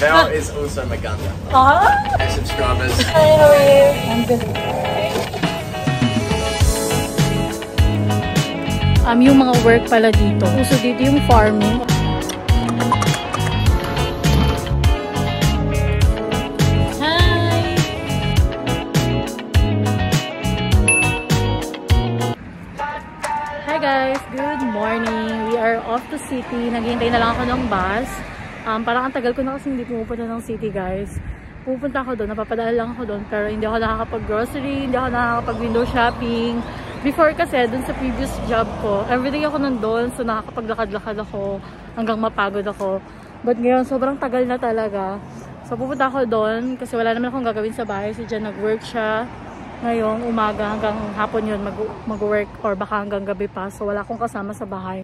Belle is also maganda. And subscribers. I'm good. Yung mga work pala dito. Uso dito yung farming. Hi! Hi guys! Good morning! We are off the city. Naghihintay na lang ako ng bus. Parang ang tagal ko na kasi hindi pumupunta ng city guys. Pupunta ako doon, napapadaan lang ako doon. Pero hindi ako nakakapag-grocery, hindi ako nakakapag-window shopping. Before kasi, dun sa previous job ko, everyday ako nandun. So nakakapaglakad-lakad ako hanggang mapagod ako. But ngayon, sobrang tagal na talaga. So pupunta ako doon kasi wala naman akong gagawin sa bahay. So dyan nag-work siya. Ngayong umaga hanggang hapon yun mag-work or baka hanggang gabi pa. So wala akong kasama sa bahay.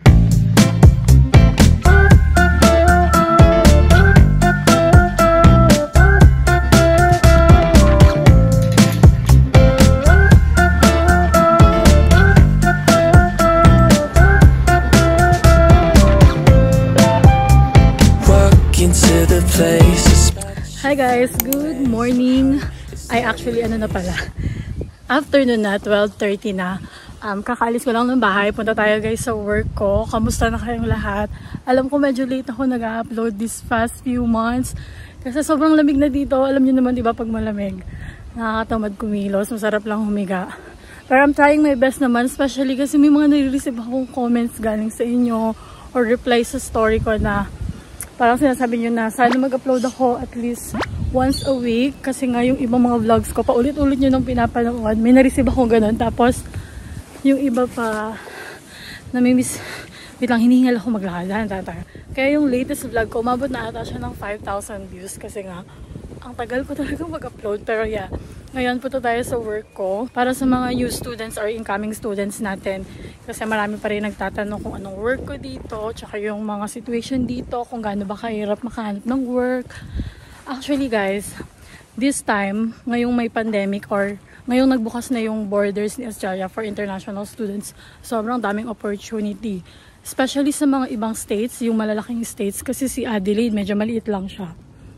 Hi guys, good morning. Ay actually na pala. Afternoon na, 12:30 na. Kakaalis ko lang ng bahay. Punta tayo guys sa work ko. Kamusta na kayong lahat? Alam ko medyo late ako nag-upload this past few months. Kasi sobrang lamig na dito. Alam niyo naman 'di ba pag malamig, nakakatamad kumilos, masarap lang humiga. Pero I'm trying my best naman, especially kasi may mga nare-receive akong comments galing sa inyo or reply sa story ko na parang sinasabi nyo na sana mag-upload ako at least once a week. Kasi nga yung ibang mga vlogs ko, paulit-ulit nyo nung pinapanood. May na-receive akong ganun. Tapos, yung iba pa, namimiss, wait lang, hinihingal ako maglakad. Kaya yung latest vlog ko, umabot na ata siya ng 5,000 views. Kasi nga, ang tagal ko talaga mag-upload. Pero yeah, ngayon punta tayo sa work ko. Para sa mga new students or incoming students natin. Kasi marami pa rin nagtatanong kung anong work ko dito. Tsaka yung mga situation dito. Kung gaano ba kahirap makahanap ng work. Actually guys, this time, ngayong may pandemic or ngayong nagbukas na yung borders ni Australia for international students, sobrang daming opportunity. Especially sa mga ibang states, yung malalaking states. Kasi si Adelaide, medyo maliit lang siya.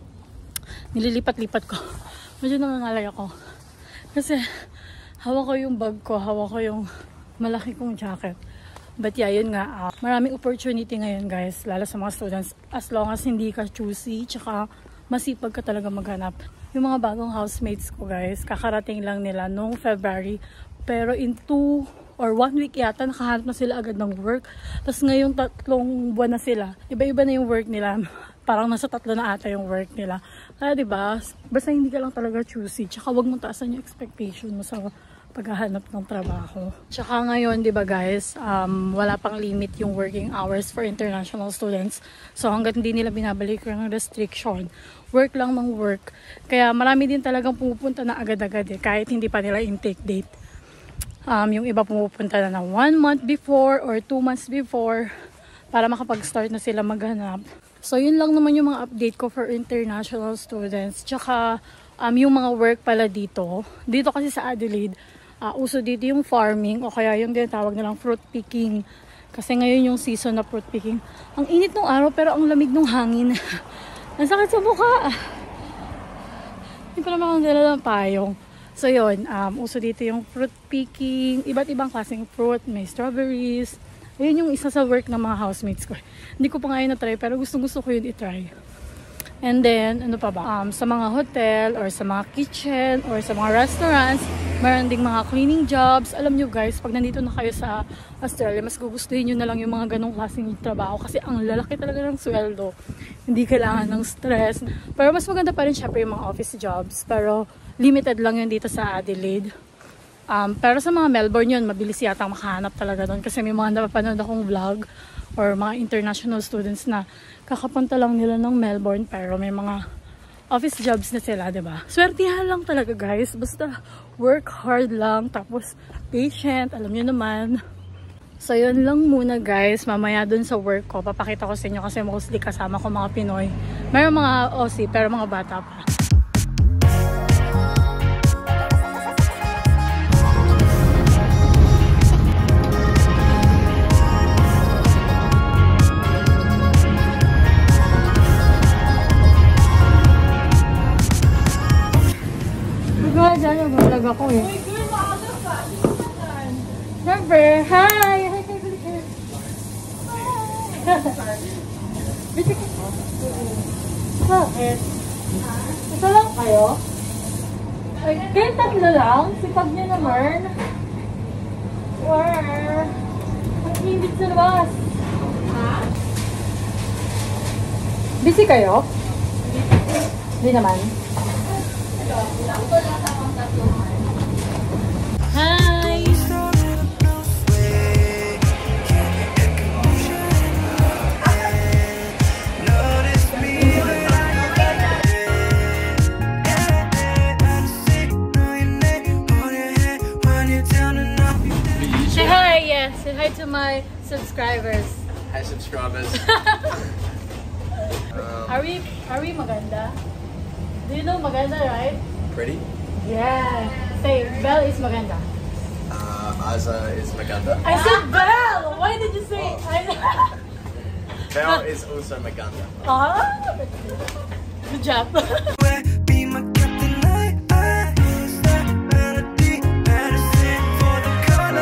Nililipat-lipat ko. Medyo nangangalay ako. Kasi hawak ko yung bag ko, hawak ko yung malaki kong jacket. But yeah, yun nga. Maraming opportunity ngayon guys, lalo sa mga students. As long as hindi ka choosy, tsaka masipag ka talaga maghanap. Yung mga bagong housemates ko guys, kakarating lang nila noong February. Pero in 2 or 1 week yata, nakahanap na sila agad ng work. Tapos ngayong 3 buwan na sila, iba-iba na yung work nila. Parang nasa 3 na ata yung work nila. Kaya diba, basta hindi ka lang talaga choosy. Tsaka wag mong taasan yung expectation mo sa paghahanap ng trabaho. Tsaka ngayon, diba guys, wala pang limit yung working hours for international students. So hanggat hindi nila binabalik yung restriction, work lang ng work. Kaya marami din talagang pumupunta na agad-agad kahit hindi pa nila intake date. Yung iba pumupunta na ng 1 month before or 2 months before para makapag-start na sila maghanap. So yun lang naman yung mga update ko for international students. Tsaka yung mga work pala dito. Dito kasi sa Adelaide, uso dito yung farming o kaya yung tinatawag nilang fruit picking. Kasi ngayon yung season na fruit picking. Ang init ng araw pero ang lamig ng hangin. Ang sakit sa mukha. Hindi ko naman akong dala ng payong. So yun, uso dito yung fruit picking. Iba't ibang klaseng fruit. May strawberries. Ayun yung isa sa work ng mga housemates ko. Hindi ko pa ngayon na-try pero gusto ko yun i-try. And then, ano pa ba? Sa mga hotel or sa mga kitchen or sa mga restaurants, mayroon ding mga cleaning jobs. Alam nyo guys, pag nandito na kayo sa Australia, mas gugustuhin nyo na lang yung mga ganong klaseng trabaho kasi ang lalaki talaga ng sweldo. Hindi kailangan ng stress. Pero mas maganda pa rin syempre yung mga office jobs. Pero limited lang yun dito sa Adelaide. Pero sa mga Melbourne yun, mabilis yata makahanap talaga doon kasi may mga napapanood akong vlog or mga international students na kakapunta lang nila ng Melbourne pero may mga office jobs na sila, diba? Swertihan lang talaga guys, basta work hard lang, tapos patient, alam nyo naman. So yun lang muna guys, mamaya dun sa work ko, papakita ko sa inyo kasi mostly kasama ko mga Pinoy. Mayroon mga Aussie pero mga bata pa. ako eh. Siyempre, hi! Hi, hi, hi. Bakit? Ito lang kayo? Ay, kayo tatlo lang? Sipag niyo naman. Or, ang init sa labas. Ha? Busy kayo? Hindi naman. Hi! Say hi, yes. Say hi to my subscribers. Hi, subscribers. Are we maganda? Do you know maganda, right? Pretty. Yeah. Say, Belle is maganda. Aza is Maganda. I said Belle! Why did you say Belle is also Maganda. Ah, good job. Be my captain, I use that melody, medicine for the color.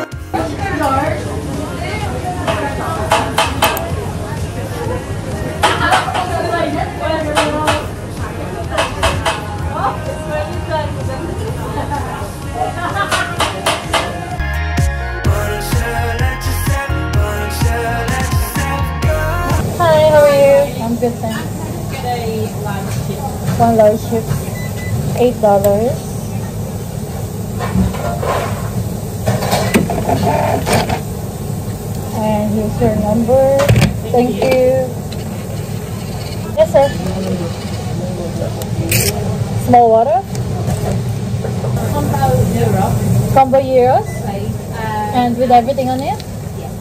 Hi, how are you? I'm good, thanks. One large chip. $8. And here's your number. Thank you. Yes, sir. Small water? Combo euros. And with everything on it?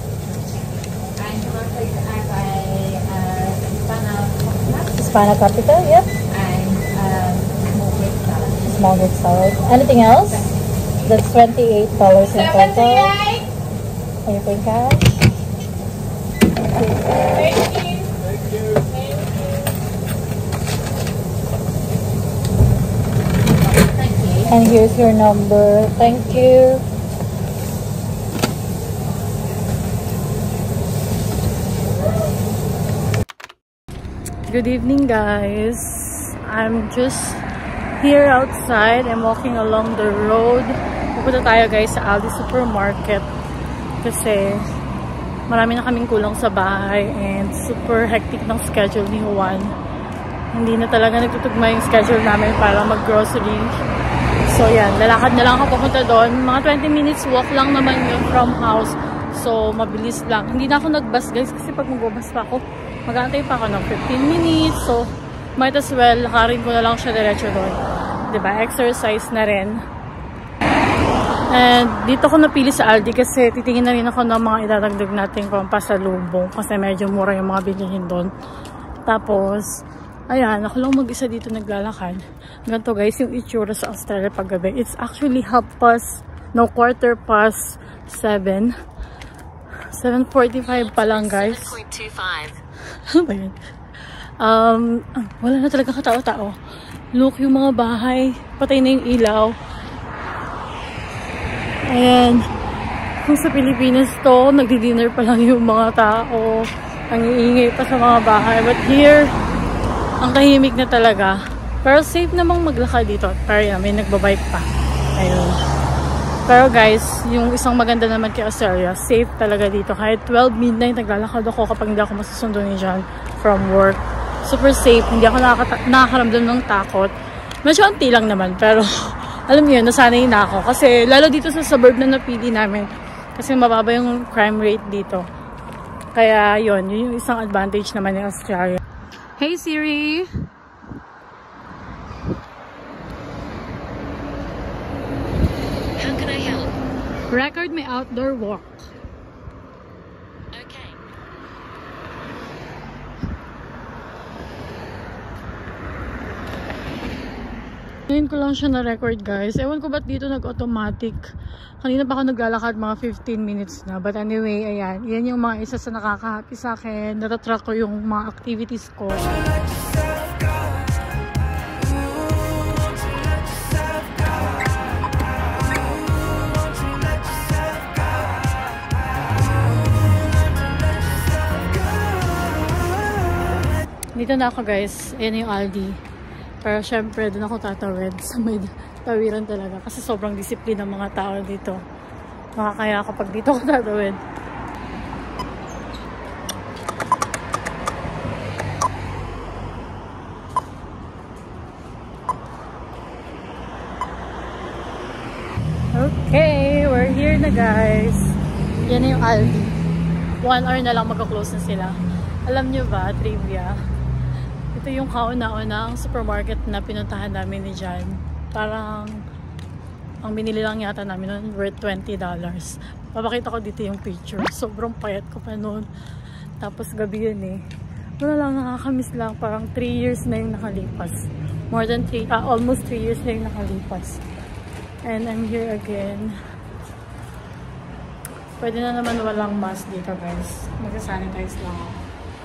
Hispana capital, yep. Small Greek salad. Anything else? That's $28 in total. Are you paying cash? Thank you. And here's your number. Thank you. Good evening, guys. I'm just here outside. I'm walking along the road. Pupunta tayo, guys, sa Aldi Supermarket kasi marami na kaming kulang sa bahay and super hectic ng schedule ni Juan. Hindi na talaga nagtutugma yung schedule namin para mag-grocery. So, yan. Lalakad na lang ako pupunta doon. Mga 20 minutes walk lang naman yun from house. So, mabilis lang. Hindi na ako nag-bus, guys, kasi pag mag-bus pa ako, mag-aantay pa ako ng 15 minutes. So, might as well, lakarin ko na lang siya diretso doon. Diba? Exercise na rin. And dito ko napili sa Aldi kasi titingin na rin ako ng mga idadagdag natin pang pasalubong kasi medyo mura yung mga bilihin doon. Tapos, ayan, ako lang mag-isa dito naglalakad. Ganito, guys, yung itsura sa Australia paggabi. It's actually 7:15 7:45 pa lang, guys. 7.25. Ano ba yun? Wala na talaga katao-tao. Look, yung mga bahay. Patay na yung ilaw. Ayan. Kung sa Pilipinas to, nagdi-dinner pa lang yung mga tao. Ang iingay pa sa mga bahay. But here, ang tahimik na talaga. Pero safe namang maglakad dito. Pero yan, may nagbabike pa. Ayun. Pero guys, yung isang maganda naman kay Australia, safe talaga dito. Kahit 12 midnight, naglalakad ako kapag hindi ako masusundo ni John from work. Super safe. Hindi ako nakakaramdam ng takot. Medyo anti lang naman. Pero, alam niyo yun, nasanay na ako. Kasi, lalo dito sa suburb na napili namin. Kasi mababa yung crime rate dito. Kaya, yun yung isang advantage naman ng Australia. Hey Siri! How can I help? Record my outdoor walk. Okay. Ngayon ko lang siya na-record, guys. Ewan ko ba't dito nag-automatic. Kanina pa ako naglalakad, mga 15 minutes na. But anyway, ayan. Yan yung mga isa sa nakaka-happy sa akin. Natatrack ko yung mga activities ko. Dito na ako guys. Ayan yung Aldi. Pero syempre, doon ako tatawid sa may tawiran talaga. Kasi sobrang disiplina ng mga tao dito. Makakaya kapag dito ako tatawid. Okay, we're here na guys. Yan na yung Aldi. 1 hour na lang mag-close na sila. Alam nyo ba, trivia? Ito yung kauna-unang supermarket na pinuntahan namin ni Jan. Parang ang binili lang yata namin nun worth $20. Papakita ko dito yung picture. Sobrang payat ko pa nun. Tapos gabi yun eh. Wala lang, nakakamiss lang. Parang 3 years na yung nakalipas. More than 3, almost 3 years na yung nakalipas. And I'm here again. Pwede na naman walang mask dito guys. Mag-sanitize lang ako.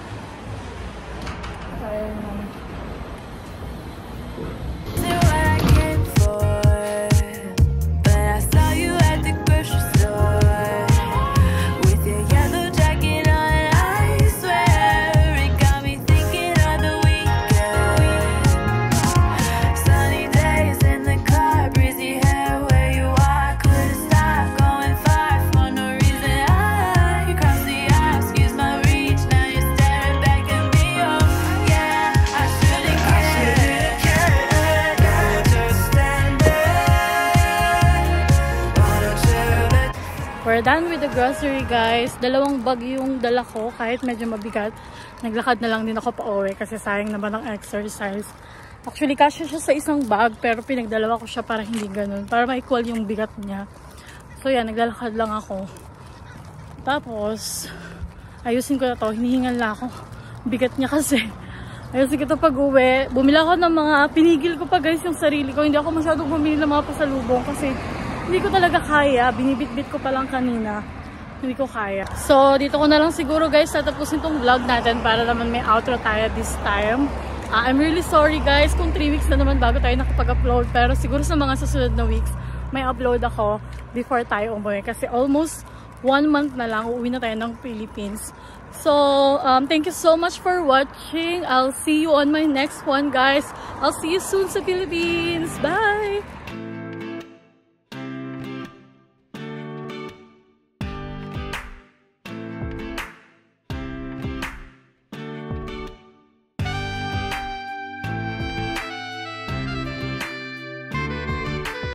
We're done with the grocery guys. 2 bag yung dala ko kahit medyo mabigat. Naglakad na lang din ako pa uwi kasi sayang naman ang exercise. Actually kasya siya sa isang bag pero pinagdalawa ko siya para hindi ganun. Para ma-equal yung bigat niya. So yan, naglalakad lang ako. Tapos ayusin ko na to. Hinihingal na ako. Bigat niya kasi. Ayusin ko to pag uwi. Bumili ako ng mga, pinigil ko pa guys yung sarili ko. Hindi ako masyadong bumili ng mga pasalubong kasi hindi ko talaga kaya. Binibit-bit ko pa lang kanina. Hindi ko kaya. So, dito ko na lang siguro guys tatapusin tong vlog natin para naman may outro tayo this time. I'm really sorry guys kung 3 weeks na naman bago tayo nakapag-upload. Pero siguro sa mga susunod na weeks, may upload ako before tayo umuwi. Kasi almost 1 month na lang, uuwi na tayo ng Philippines. So, thank you so much for watching. I'll see you on my next one guys. I'll see you soon sa Philippines. Bye!